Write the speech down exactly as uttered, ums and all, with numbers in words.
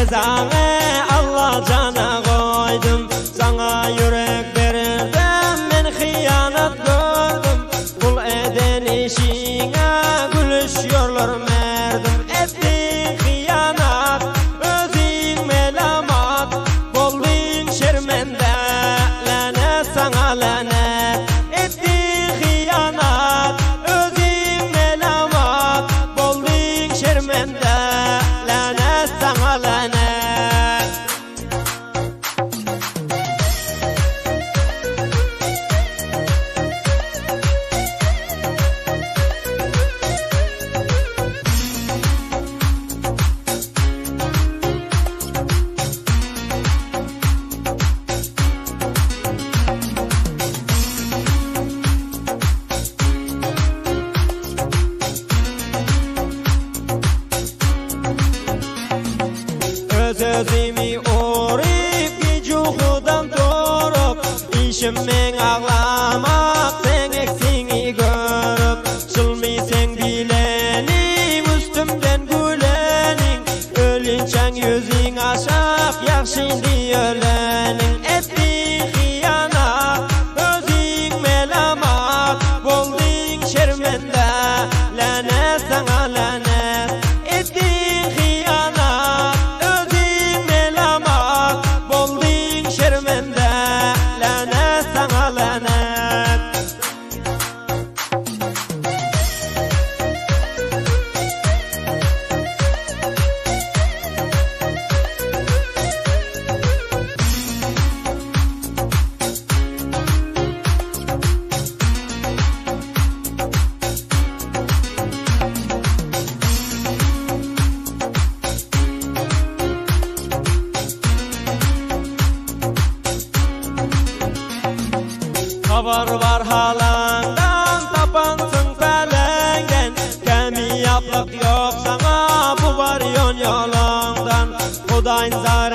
cezanı Allah cana koydum. Sana yürek verirdim, men hıyanat gördüm. Kul eden işine gülüşüyorlar merdim. Ettin hıyanat, özün melamat, boldun şermende, lanet sana lanet. Ettin hıyanat, özün melamat, boldun şermende, lanet sana lanet. Özümü orip gicuhudan doğurup, işimmen ağlamak sen eksini görüp. Sılmıysen bilenin üstümden gülenin, ölünçen yüzün aşak yakşindi ölenin. Ettin hıyanat, özün melamat, boldun şermende, lanet sana lanet. Ettin hıyanat, şermende, lanet sana lanet. Haber var halandan, tapansın felengden. Kemi yaplık yok sana, bu var yon yolundan. Hudayn